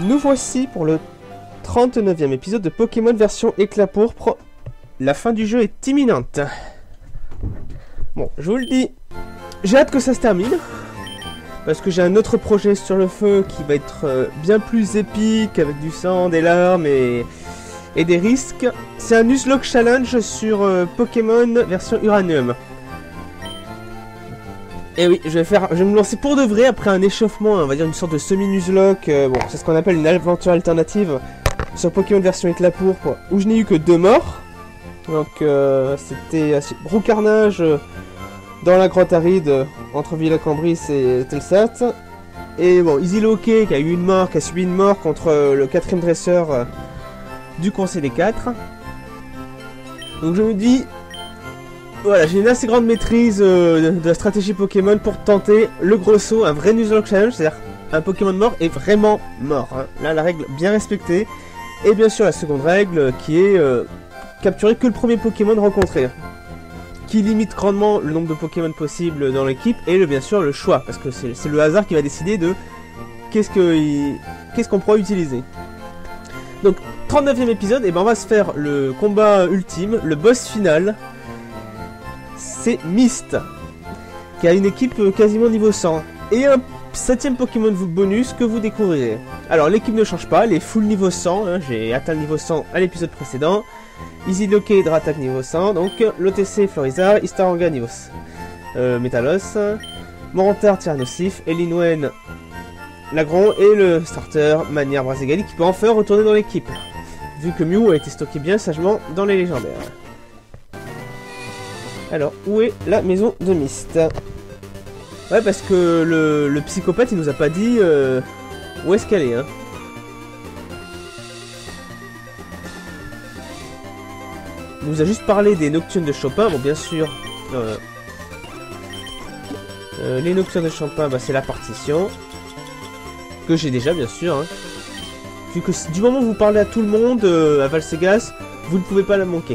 Nous voici pour le 39e épisode de Pokémon version éclat pourpre. La fin du jeu est imminente. Bon, je vous le dis, j'ai hâte que ça se termine. Parce que j'ai un autre projet sur le feu qui va être bien plus épique, avec du sang, des larmes et des risques. C'est un Nuzlocke Challenge sur Pokémon version Uranium. Et oui, je vais me lancer pour de vrai après un échauffement, on va dire une sorte de semi-Nuzlocke. Bon, c'est ce qu'on appelle une aventure alternative sur Pokémon version éclat pourpre, où je n'ai eu que 2 morts. Donc c'était gros carnage dans la grotte aride entre Villacambris et Telsat. Et bon, Easy Loquet qui a eu une mort, qui a subi une mort contre le 4ème dresseur du Conseil des 4. Donc je me dis, voilà, j'ai une assez grande maîtrise de la stratégie Pokémon pour tenter le gros saut, un vrai Nuzlocke Challenge, c'est-à-dire un Pokémon mort est vraiment mort. Hein. Là, la règle bien respectée. Et bien sûr, la seconde règle qui est capturer que le premier Pokémon rencontré, qui limite grandement le nombre de Pokémon possibles dans l'équipe, et bien sûr le choix, parce que c'est le hasard qui va décider de qu'est-ce qu'on pourra utiliser. Donc, 39e épisode, et ben on va se faire le combat ultime, le boss final. C'est Mist, qui a une équipe quasiment niveau 100, et un 7ème Pokémon bonus que vous découvrirez. Alors l'équipe ne change pas, elle est full niveau 100, hein, j'ai atteint le niveau 100 à l'épisode précédent. Easy Loquet et Dratak niveau 100, donc l'OTC Florizard, Istaranga niveau Métalos, Morantar Tyrannosif, Elinwen Lagron et le starter Manière Brazegali qui peut enfin retourner dans l'équipe, vu que Mew a été stocké bien sagement dans les légendaires. Alors, où est la maison de Mist? Ouais, parce que le psychopathe il nous a pas dit où est-ce qu'elle est, hein. Il nous a juste parlé des Nocturnes de Chopin, bon bien sûr, les Nocturnes de Chopin, bah, c'est la partition, que j'ai déjà bien sûr, hein. Vu que du moment où vous parlez à tout le monde, à Valsegas, vous ne pouvez pas la manquer.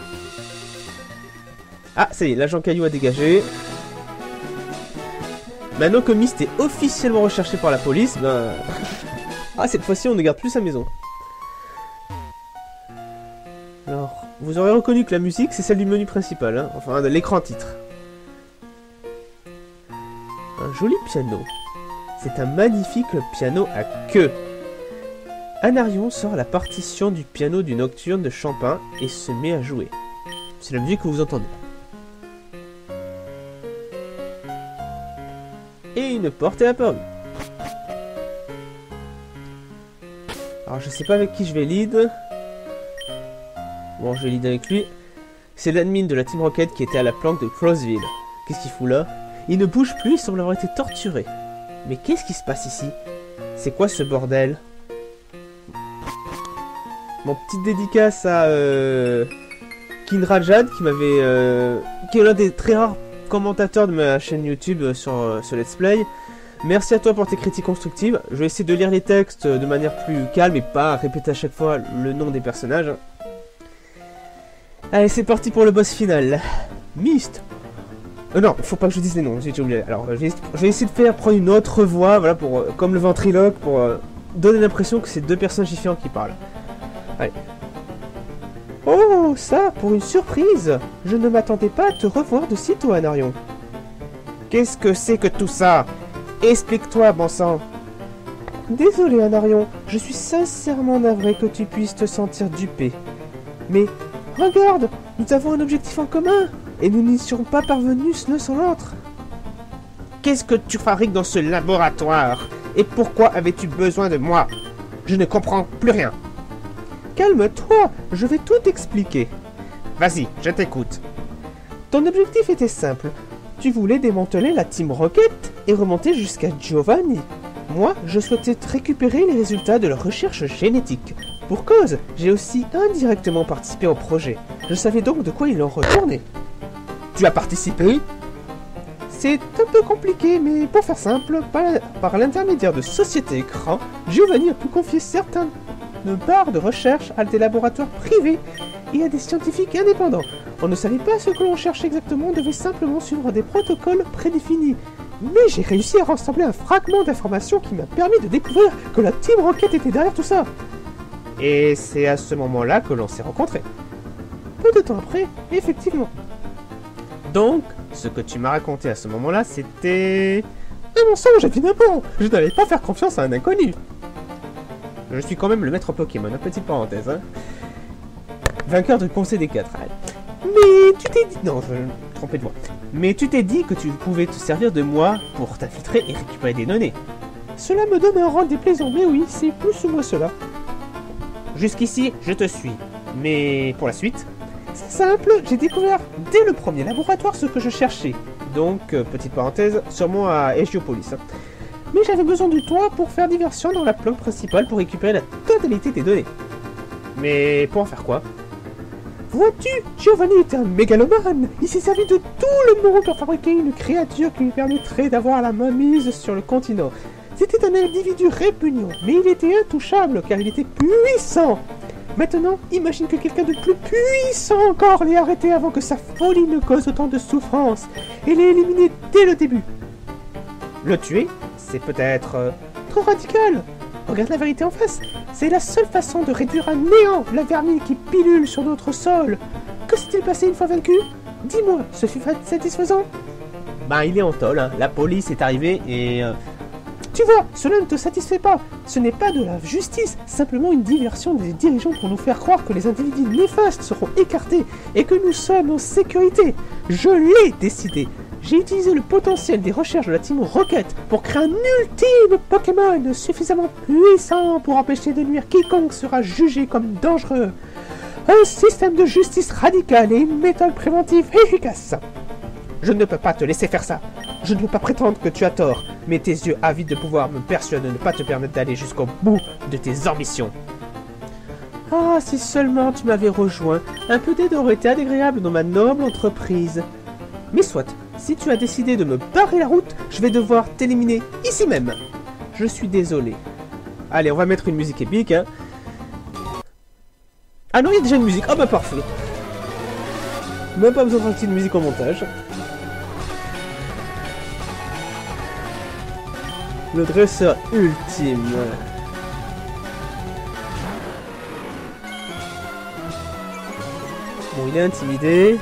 Ah, ça y est, l'agent Caillou a dégagé. Maintenant que Mist est officiellement recherché par la police, ben... ah, cette fois-ci, on ne garde plus sa maison. Alors, vous aurez reconnu que la musique, c'est celle du menu principal, hein, enfin de l'écran titre. Un joli piano. C'est un magnifique piano à queue. Anarion sort la partition du piano du Nocturne de Chopin et se met à jouer. C'est la musique que vous entendez. Et une porte est apparue. Alors je sais pas avec qui je vais lead. Bon, je vais lead avec lui. C'est l'admin de la Team Rocket qui était à la planque de Crossville. Qu'est-ce qu'il fout là? Il ne bouge plus, il semble avoir été torturé. Mais qu'est-ce qui se passe ici? C'est quoi ce bordel? Mon petite dédicace à Kinrajad qui m'avait... qui est l'un des très rares commentateur de ma chaîne YouTube sur Let's Play. Merci à toi pour tes critiques constructives. Je vais essayer de lire les textes de manière plus calme et pas répéter à chaque fois le nom des personnages. Allez, c'est parti pour le boss final. Mist. Non, faut pas que je dise les noms, j'ai oublié. Alors, je vais essayer de prendre une autre voix, voilà, pour comme le ventriloque, pour donner l'impression que c'est 2 personnages différents qui parlent. Allez. Oh, ça, pour une surprise! Je ne m'attendais pas à te revoir de sitôt, Anarion. Qu'est-ce que c'est que tout ça? Explique-toi, bon sang. Désolé, Anarion, je suis sincèrement navré que tu puisses te sentir dupé. Mais, regarde, nous avons un objectif en commun, et nous n'y serons pas parvenus l'un sans l'autre. Qu'est-ce que tu fabriques dans ce laboratoire? Et pourquoi avais-tu besoin de moi? Je ne comprends plus rien. Calme-toi, je vais tout expliquer. Vas-y, je t'écoute. Ton objectif était simple. Tu voulais démanteler la Team Rocket et remonter jusqu'à Giovanni. Moi, je souhaitais récupérer les résultats de leur recherche génétique. Pour cause, j'ai aussi indirectement participé au projet. Je savais donc de quoi il en retournait. Tu as participé? C'est un peu compliqué, mais pour faire simple, par l'intermédiaire de Société Écran, Giovanni a pu confier certaines barres de recherche à des laboratoires privés et à des scientifiques indépendants. On ne savait pas ce que l'on cherchait exactement, on devait simplement suivre des protocoles prédéfinis. Mais j'ai réussi à rassembler un fragment d'information qui m'a permis de découvrir que la Team Rocket était derrière tout ça. Et c'est à ce moment-là que l'on s'est rencontrés. Peu de temps après, effectivement. Donc, ce que tu m'as raconté à ce moment-là, c'était... un mensonge, évidemment. Je n'allais pas faire confiance à un inconnu. Je suis quand même le maître Pokémon, une petite parenthèse. Hein. Vainqueur du conseil des 4. Mais tu t'es dit... Non, je me trompais de moi. Mais tu t'es dit que tu pouvais te servir de moi pour t'infiltrer et récupérer des données. Cela me donne un rang déplaisant, mais oui, c'est plus ou moins cela. Jusqu'ici, je te suis. Mais pour la suite, c'est simple, j'ai découvert dès le premier laboratoire ce que je cherchais. Donc, petite parenthèse, sûrement à Egiopolis. Mais j'avais besoin de toi pour faire diversion dans la planque principale pour récupérer la totalité des données. Mais pour en faire quoi? Vois-tu, Giovanni était un mégalomane. Il s'est servi de tout le monde pour fabriquer une créature qui lui permettrait d'avoir la main mise sur le continent. C'était un individu répugnant, mais il était intouchable car il était puissant. Maintenant, imagine que quelqu'un de plus puissant encore l'ait arrêté avant que sa folie ne cause autant de souffrance et l'ait éliminé dès le début. Le tuer, c'est peut-être trop radical. Regarde la vérité en face. C'est la seule façon de réduire à néant la vermine qui pilule sur notre sol. Que s'est-il passé une fois vaincu? Dis-moi, ce fut satisfaisant? Ben, il est en tôle, hein. La police est arrivée et... Tu vois, cela ne te satisfait pas. Ce n'est pas de la justice, simplement une diversion des dirigeants pour nous faire croire que les individus néfastes seront écartés et que nous sommes en sécurité. Je l'ai décidé. J'ai utilisé le potentiel des recherches de la Team Rocket pour créer un ultime Pokémon suffisamment puissant pour empêcher de nuire quiconque sera jugé comme dangereux. Un système de justice radicale et une méthode préventive efficace. Je ne peux pas te laisser faire ça. Je ne peux pas prétendre que tu as tort, mais tes yeux avides de pouvoir me persuadent de ne pas te permettre d'aller jusqu'au bout de tes ambitions. Ah, si seulement tu m'avais rejoint, un peu d'aide aurait été agréable dans ma noble entreprise. Mais soit, si tu as décidé de me barrer la route, je vais devoir t'éliminer ici même. Je suis désolé. Allez, on va mettre une musique épique, hein. Ah non, il y a déjà une musique. Ah bah parfait. Même pas besoin de rajouter une musique au montage. Le dresseur ultime. Bon, il est intimidé.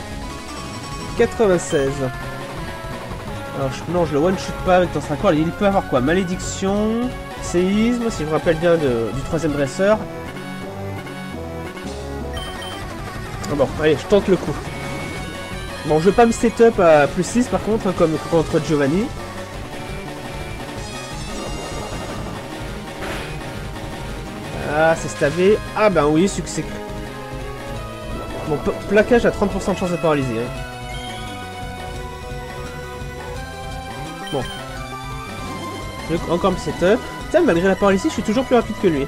96. Alors, non, je le one-shoot pas avec ton 5 corps. Il peut avoir quoi? Malédiction, séisme, si je me rappelle bien du troisième dresseur. Ah bon, allez, je tente le coup. Bon, je vais pas me setup à plus 6 par contre, hein, comme contre Giovanni. Ah, c'est stabé. Ah ben oui, succès. Bon, plaquage à 30% de chance de paralyser. Hein. Bon. Je vais encore me setup. Putain, malgré la paralysie, je suis toujours plus rapide que lui.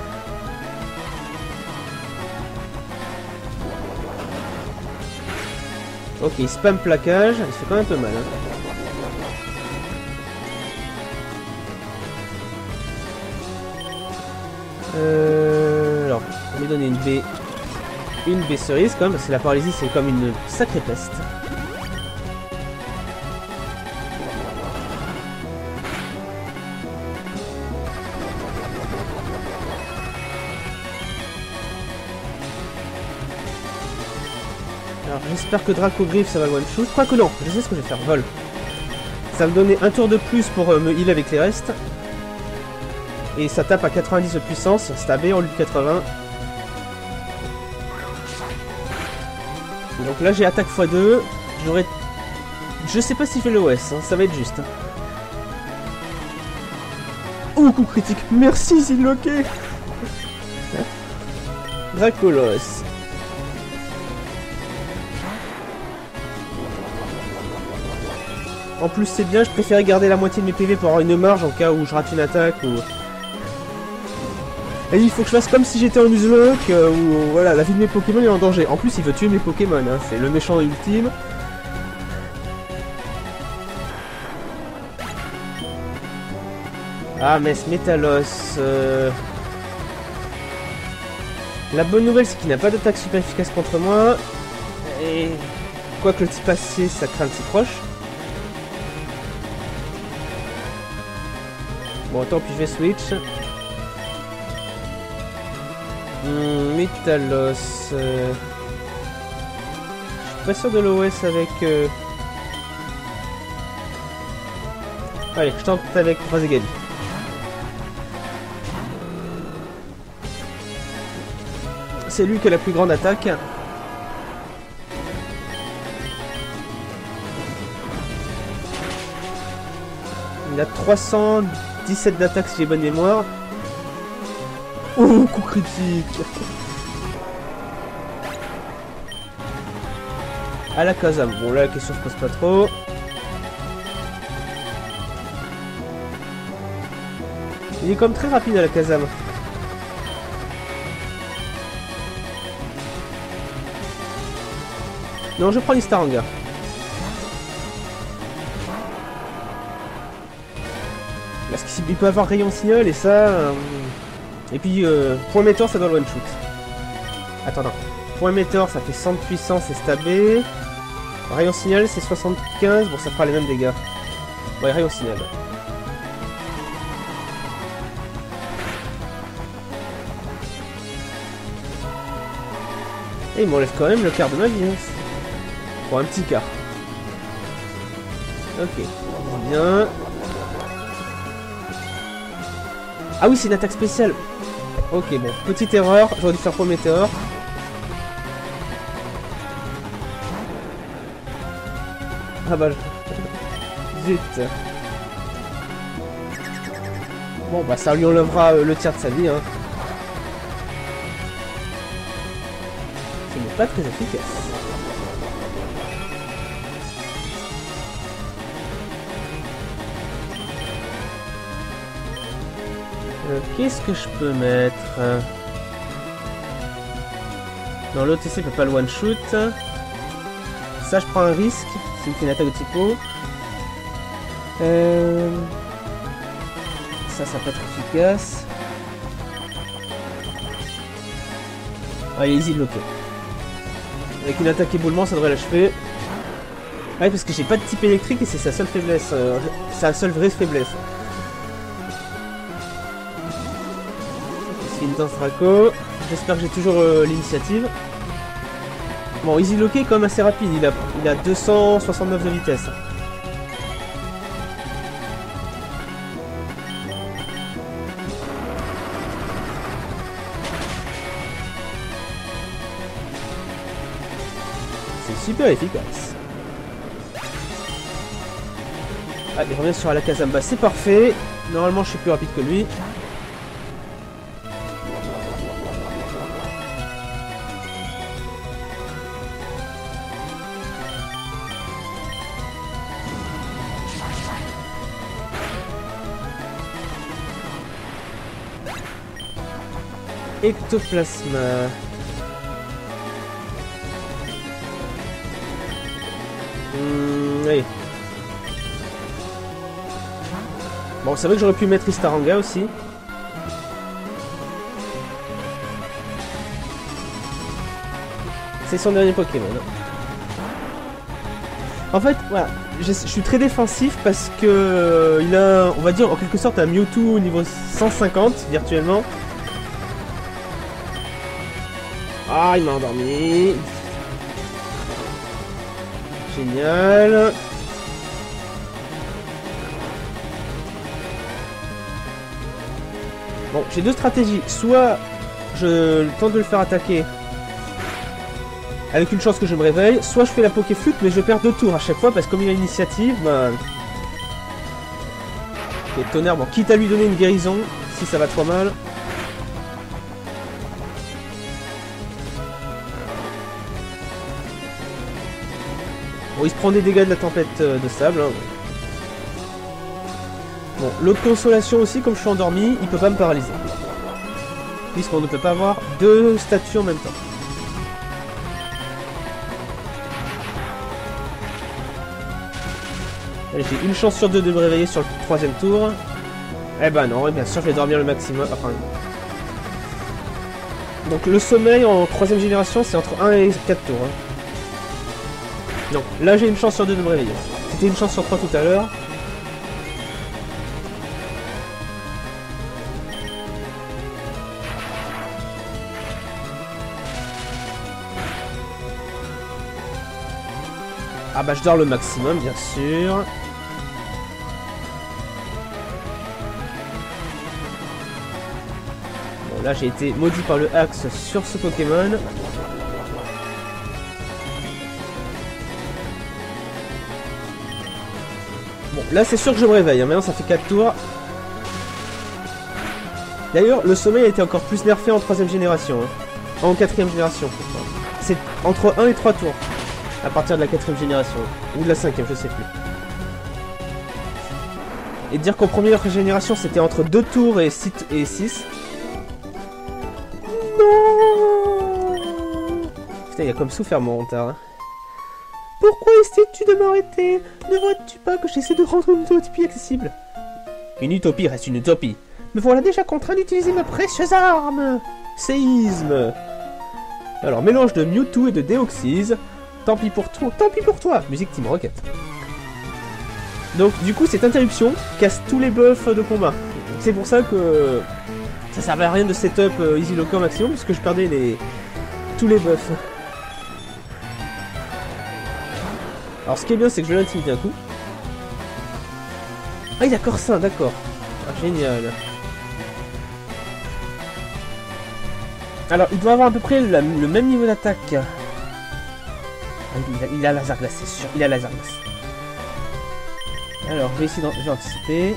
Ok, il spam plaquage. Il se fait quand même un peu mal. Hein. Alors, on va lui donner une B cerise quand même, parce que la paralysie c'est comme une sacrée peste. Alors j'espère que Draco Griffe ça va le one shoot. Quoique non, je sais ce que je vais faire, vol. Ça va me donner un tour de plus pour me heal avec les restes. Et ça tape à 90 de puissance, stabé en lieu de 80. Donc là j'ai attaque x2. J'aurais... Je sais pas si je fais le OS, hein, ça va être juste. Oh, coup critique, merci Zilloqué. Dracolos. En plus c'est bien, je préférais garder la moitié de mes PV pour avoir une marge en cas où je rate une attaque ou... Et il faut que je fasse comme si j'étais en Nuzlocke, où voilà, la vie de mes Pokémon est en danger. En plus, il veut tuer mes Pokémon, hein, c'est le méchant ultime. Ah, mais ce Métalos... La bonne nouvelle, c'est qu'il n'a pas d'attaque super efficace contre moi. Et... Quoique le type acier, ça craint le type roche. Bon, tant pis, je vais switch. Metalos. Je suis pas sûr de l'OS avec... Allez, je tente avec Razegali. C'est lui qui a la plus grande attaque. Il a 317 d'attaque si j'ai bonne mémoire. Oh, coup critique. À la Kazam. Bon, là, la question se pose pas trop. Il est comme très rapide à la Kazam. Non, je prends l'Istaranga. Parce qu'il peut avoir rayon signal et ça... Et puis, point météore, ça doit le one-shoot. Attends, non. Point météore, ça fait 100 de puissance et stabé. Rayon signal, c'est 75. Bon, ça fera les mêmes dégâts. Ouais, rayon signal. Et il m'enlève quand même le quart de ma vie. Hein. Pour un petit quart. Ok, bien. Ah oui, c'est une attaque spéciale. Ok, bon, petite erreur. J'aurais dû faire point météore. Ah bah, zut. Bon, bah ça lui enlèvera le tiers de sa vie, hein. Ce n'est pas très efficace. Qu'est-ce que je peux mettre? Non, l'OTC peut pas le one-shoot. Ça, je prends un risque. C'est une attaque de typo. Ça peut être efficace. Ah, il est easy de bloquer. Avec une attaque éboulement, ça devrait l'achever. Ouais, parce que j'ai pas de type électrique et c'est sa seule faiblesse. Sa seule vraie faiblesse. C'est une danse Draco. J'espère que j'ai toujours l'initiative. Bon, Easy Locké est quand même assez rapide. Il a 269 de vitesse. C'est super efficace. Ah, il revient sur Alakazam. C'est parfait. Normalement, je suis plus rapide que lui. Ectoplasma. Oui. Bon, c'est vrai que j'aurais pu mettre Istaranga aussi. C'est son dernier Pokémon. En fait, voilà, je suis très défensif parce que il a, on va dire, en quelque sorte un Mewtwo au niveau 150 virtuellement. Ah, il m'a endormi. Génial. Bon, j'ai deux stratégies. Soit je tente de le faire attaquer avec une chance que je me réveille, soit je fais la Pokéflute mais je perds 2 tours à chaque fois parce que comme il a l'initiative, bah... Et tonnerre, bon, quitte à lui donner une guérison, si ça va trop mal. Bon, il se prend des dégâts de la tempête de sable. Hein. Bon, l'autre consolation aussi, comme je suis endormi, il peut pas me paralyser. Puisqu'on ne peut pas avoir 2 statues en même temps. J'ai une chance sur 2 de me réveiller sur le 3e tour. Eh ben non, bien sûr je vais dormir le maximum. Enfin... Donc le sommeil en 3e génération c'est entre 1 et 4 tours. Hein. Non, là j'ai une chance sur 2 de me réveiller. C'était une chance sur 3 tout à l'heure. Ah bah je dors le maximum, bien sûr. Bon, là j'ai été maudit par le axe sur ce Pokémon. Bon, là c'est sûr que je me réveille, hein. Maintenant ça fait 4 tours. D'ailleurs, le sommeil a été encore plus nerfé en 3ème génération. Hein. En 4ème génération. C'est entre 1 et 3 tours. À partir de la 4ème génération. Ou de la 5ème, je sais plus. Et dire qu'en première génération, c'était entre 2 tours et 6. Non. Putain, il y a comme souffert mon retard. Hein. Pourquoi essaies-tu de m'arrêter? Ne vois-tu pas que j'essaie de rendre une utopie accessible? Une utopie reste une utopie. Me voilà déjà contraint d'utiliser ma précieuse arme. Séisme. Alors, mélange de Mewtwo et de Deoxys. Tant pis pour toi, tant pis pour toi. Musique Team Rocket. Donc, du coup, cette interruption casse tous les buffs de combat. C'est pour ça que ça servait à rien de setup Easy Locker maximum, parce que je perdais tous les buffs. Alors, ce qui est bien, c'est que je vais l'intimider un coup. Ah, il a Corsin, d'accord. Ah, génial. Alors, il doit avoir à peu près le même niveau d'attaque. Ah, il a laser glace, c'est sûr. Il a laser glace. Alors, je vais essayer d'anticiper.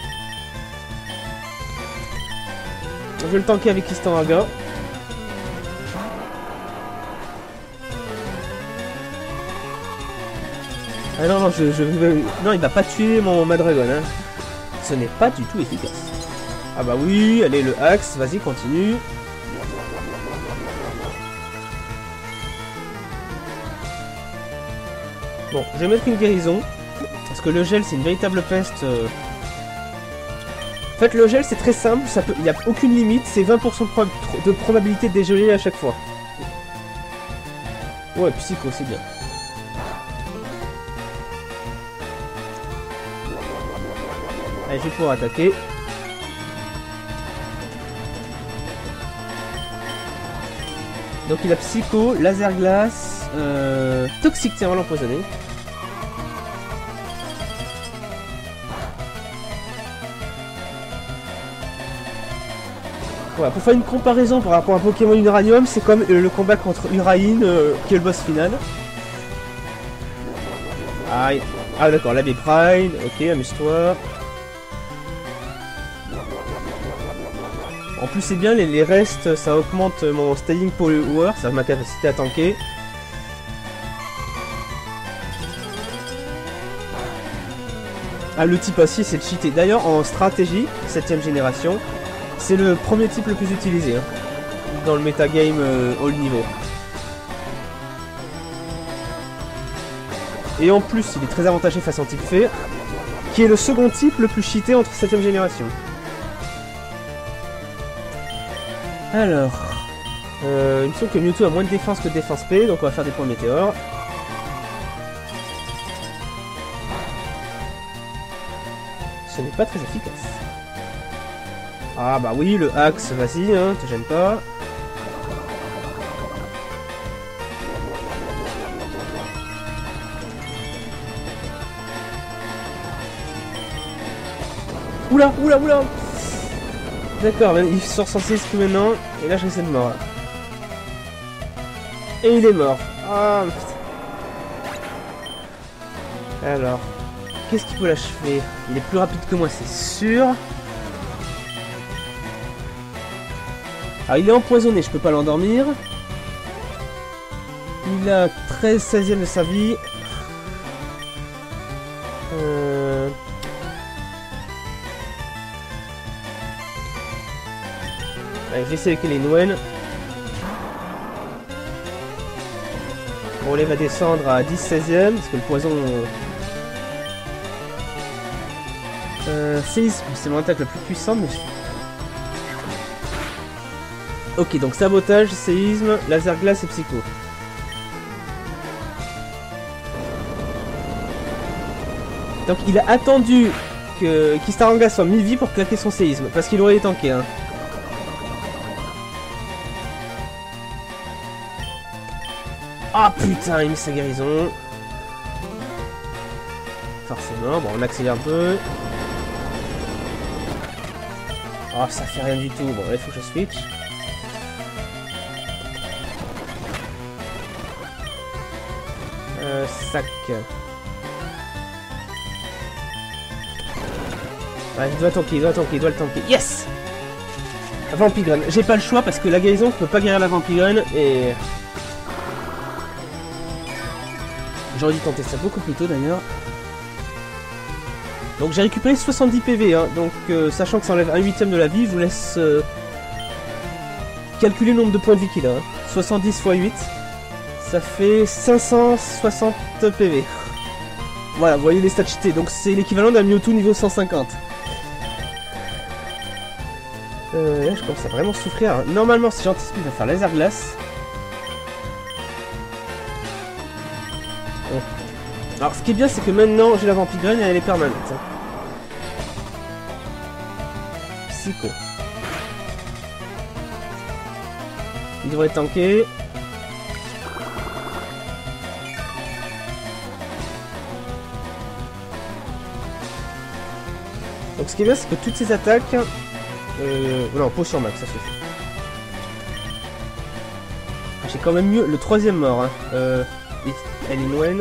Je vais le tanker avec Kistanraga. Ah non, non, non, il va pas tuer mon Madragon. Hein. Ce n'est pas du tout efficace. Ah bah oui, allez, le axe, vas-y, continue. Bon, je vais mettre une guérison. Parce que le gel, c'est une véritable peste. En fait, le gel, c'est très simple. Il n'y a aucune limite. C'est 20% de probabilité de dégeler à chaque fois. Ouais, psycho, c'est bien. Allez, je vais pouvoir attaquer. Donc il a psycho, laser glace, toxique, tiens, on va l'empoisonner. Voilà, pour faire une comparaison par rapport à Pokémon Uranium, c'est comme le combat contre Urain, qui est le boss final. Aïe. Ah d'accord, la Prime, ok, amuse-toi. En plus c'est bien, les restes, ça augmente mon staying power, ça ma capacité à tanker. Ah, le type acier, c'est le cheaté. D'ailleurs, en stratégie, 7ème génération, c'est le premier type le plus utilisé hein, dans le metagame haut niveau. Et en plus, il est très avantagé face au type fer, qui est le second type le plus cheaté entre 7ème génération. Alors, il me semble que Mewtwo a moins de défense que de défense P, donc on va faire des points météores. Ce n'est pas très efficace. Ah bah oui, le axe, vas-y, hein, te gêne pas. Oula, oula, oula. D'accord, il sort censé esprit maintenant, et là je risque de mort. Et il est mort. Ah putain. Alors, qu'est-ce qui peut l'achever? Il est plus rapide que moi, c'est sûr. Ah, il est empoisonné, je peux pas l'endormir. Il a 13/16e de sa vie. Allez, je vais essayer avec les Noël. Bon, là, il va descendre à 10/16e, parce que le poison... c'est mon attaque la plus puissante, mais... Ok, donc sabotage, séisme, laser glace et psycho. Donc il a attendu que Kistanraga soit mi-vie pour claquer son séisme, parce qu'il aurait été tanké, hein. Ah putain, il met sa guérison. forcément. Bon, on accélère un peu. Oh, ça fait rien du tout. Bon, là, il faut que je switch. Sac. Ouais, il doit tanker, il doit le tanker. Yes! Vampirun. J'ai pas le choix parce que la guérison, je peux pas guérir la Vampirun et... J'aurais dû tenter ça beaucoup plus tôt d'ailleurs. Donc j'ai récupéré 70 PV, hein. Donc sachant que ça enlève 1/8 de la vie, je vous laisse calculer le nombre de points de vie qu'il a. Hein. 70 x 8, ça fait 560 PV. Voilà, vous voyez les stats cheatés. Donc c'est l'équivalent d'un Mewtwo niveau 150. Là je commence à vraiment souffrir. Hein. Normalement si j'anticipe, il va faire laser glace. Bon. Alors ce qui est bien c'est que maintenant j'ai la Vampirun et elle est permanente. Hein. Psycho. Il devrait tanker. Donc ce qui est bien c'est que toutes ces attaques... non, potion max, ça suffit. J'ai quand même mieux le troisième mort. Hein. Elinwen.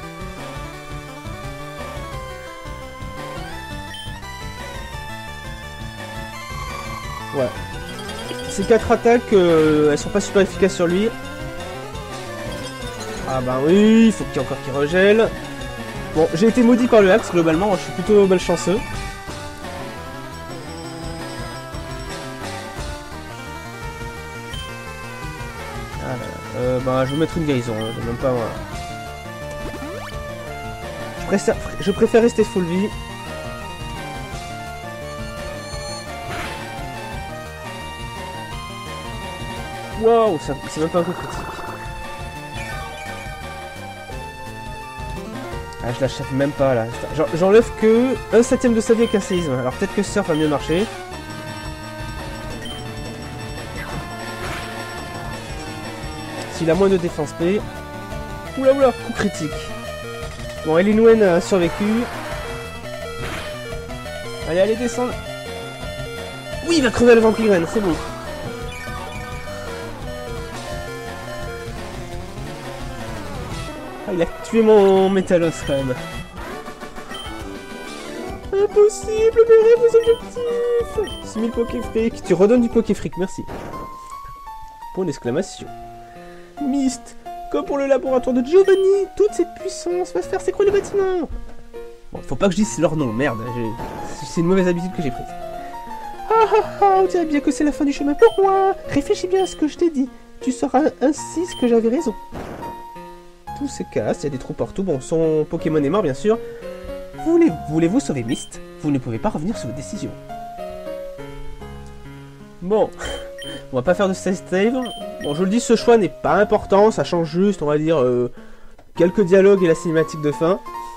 Ouais. Ces 4 attaques, elles sont pas super efficaces sur lui. Ah bah oui, il faut qu'il y ait encore qu'il regèle. Bon, j'ai été maudit par le axe, globalement, je suis plutôt malchanceux. Bah, je vais mettre une guérison, hein, même pas... Voilà. Je préfère rester full vie. Waouh, c'est même pas un coup critique. Ah, je l'achète même pas, là. J'enlève que 1/7 de sa vie avec un séisme. Alors peut-être que Surf va mieux marcher. Il a moins de défense P. Oula oula, coup critique. Bon, Elinwen a survécu. Allez, allez, descendre. Oui, il va crever le Vampirun, c'est bon. Ah, il a tué mon Métalos quand même. Impossible, mes rêves objectifs. 6000 Pokéfric. Tu redonnes du Pokéfric, merci. Point d'exclamation. Myst, comme pour le laboratoire de Giovanni, toute cette puissance va se faire s'écrouler le bâtiment. Bon, faut pas que je dise leur nom, merde, c'est une mauvaise habitude que j'ai prise. Ah ah ah, on dirait bien que c'est la fin du chemin pour moi. Réfléchis bien à ce que je t'ai dit, tu sauras ainsi que j'avais raison. Tout se casse, il y a des trous partout, bon, son Pokémon est mort bien sûr. Voulez-vous sauver Myst? Vous ne pouvez pas revenir sur vos décisions. Bon, on va pas faire de save. Bon, je le dis, ce choix n'est pas important, ça change juste, on va dire, quelques dialogues et la cinématique de fin.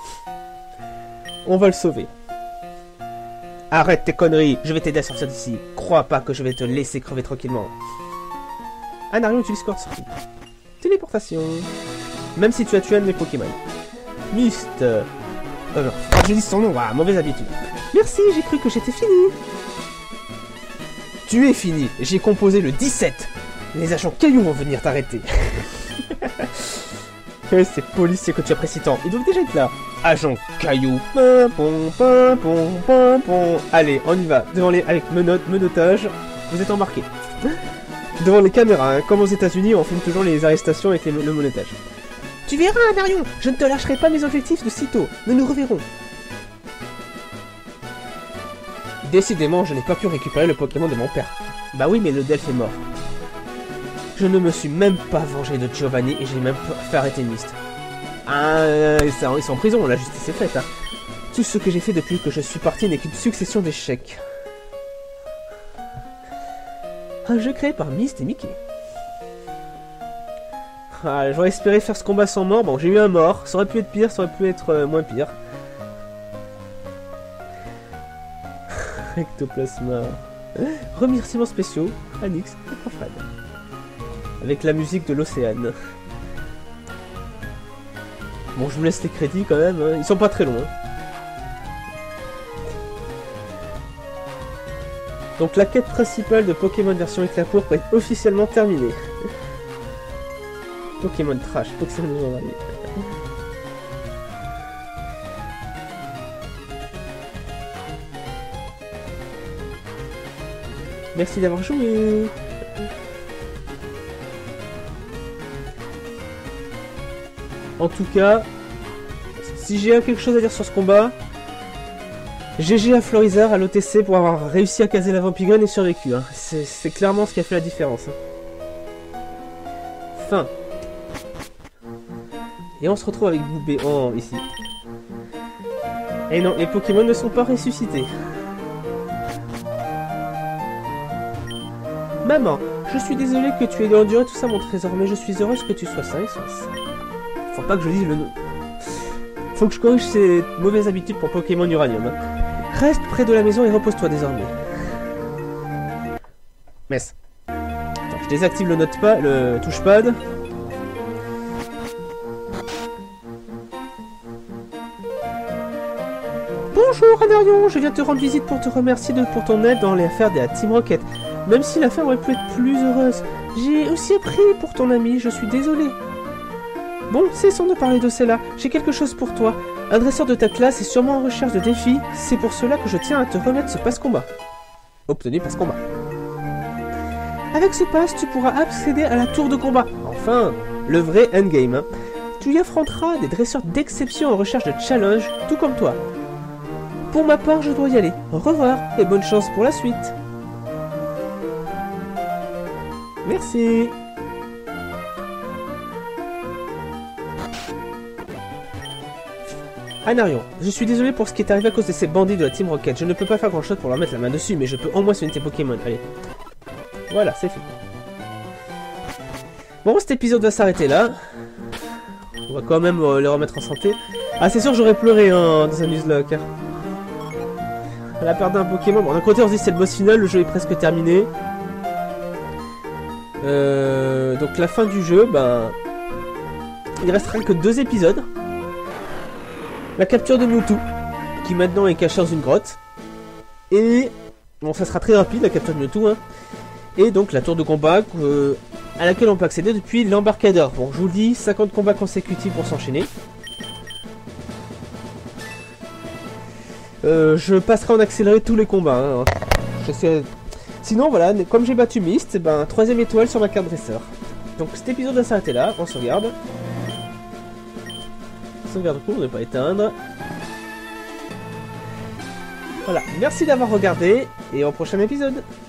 On va le sauver. Arrête tes conneries, je vais t'aider à sortir d'ici. Crois pas que je vais te laisser crever tranquillement. Anarion utilise Quartz. Téléportation. Même si tu as tué un de mes Pokémon. Myst. Non, je dis son nom, ah, mauvaise habitude. Merci, j'ai cru que j'étais fini. Tu es fini, j'ai composé le 17. Les agents cailloux vont venir t'arrêter. Ces policiers que tu apprécies tant, ils doivent déjà être là. Agent caillou. Allez, on y va. Devant les... Avec menottage. Vous êtes embarqués. Devant les caméras, hein. Comme aux États-Unis, on filme toujours les arrestations avec le menottage. Tu verras, Anarion, je ne te lâcherai pas mes objectifs de sitôt. Nous nous reverrons. Décidément, je n'ai pas pu récupérer le Pokémon de mon père. Bah oui, mais le Delph est mort. Je ne me suis même pas vengé de Giovanni et j'ai même fait arrêter Myst. Ah, ils sont en prison, la justice est faite. Hein. Tout ce que j'ai fait depuis que je suis parti n'est qu'une succession d'échecs. Un jeu créé par Myst et Mickey. Ah, j'aurais espéré faire ce combat sans mort. Bon, j'ai eu un mort. Ça aurait pu être pire, ça aurait pu être moins pire. Ectoplasma. Remerciements spéciaux à Nyx et Profane. Avec la musique de l'océan. Bon, je vous laisse les crédits quand même. Hein. Ils sont pas très longs. Hein. Donc la quête principale de Pokémon version éclat pourpre est officiellement terminée. Pokémon trash, Pokémon. Merci d'avoir joué. En tout cas, si j'ai quelque chose à dire sur ce combat, GG à Florizard à l'OTC pour avoir réussi à caser la Vampigone et survécu. Hein. C'est clairement ce qui a fait la différence. Hein. Fin. Et on se retrouve avec Boubé ici. Et non, les Pokémon ne sont pas ressuscités. Maman, je suis désolée que tu aies dû endurer tout ça mon trésor, mais je suis heureuse que tu sois sain et sois sain. Faut pas que je dise le nom. Faut que je corrige ces mauvaises habitudes pour Pokémon Uranium. Hein. Reste près de la maison et repose-toi désormais. Mess. Attends, je désactive le touchpad. Bonjour Anarion, je viens te rendre visite pour te remercier pour ton aide dans l'affaire de la Team Rocket. Même si l'affaire aurait pu être plus heureuse, j'ai aussi appris pour ton ami, je suis désolé. Bon, cessons de parler de cela, j'ai quelque chose pour toi. Un dresseur de ta classe est sûrement en recherche de défis, c'est pour cela que je tiens à te remettre ce passe-combat. Obtenu passe-combat. Avec ce passe, tu pourras accéder à la tour de combat. Enfin, le vrai endgame. Hein. Tu y affronteras des dresseurs d'exception en recherche de challenge, tout comme toi. Pour ma part, je dois y aller. Au revoir et bonne chance pour la suite. Merci. Anarion, je suis désolé pour ce qui est arrivé à cause de ces bandits de la Team Rocket. Je ne peux pas faire grand chose pour leur mettre la main dessus, mais je peux au moins soigner tes Pokémon. Allez. Voilà, c'est fait. Bon, cet épisode va s'arrêter là. On va quand même les remettre en santé. Ah, c'est sûr, j'aurais pleuré hein, dans un Nuzlocke. Hein. Elle a perdu un Pokémon. Bon, d'un côté, on se dit c'est le boss final, le jeu est presque terminé. Donc la fin du jeu, ben... il restera que 2 épisodes. La capture de Mewtwo, qui maintenant est caché dans une grotte. Et... bon, ça sera très rapide, la capture de Mewtwo. Hein. Et donc la tour de combat à laquelle on peut accéder depuis l'embarcadeur. Bon, je vous le dis, 50 combats consécutifs pour s'enchaîner. Je passerai en accéléré tous les combats. Hein. Sinon, voilà, comme j'ai battu Mist, ben, 3ème étoile sur ma carte dresseur. Donc cet épisode va s'arrêter là, on sauvegarde. Sauvegarde pour ne pas éteindre. Voilà, merci d'avoir regardé, et au prochain épisode.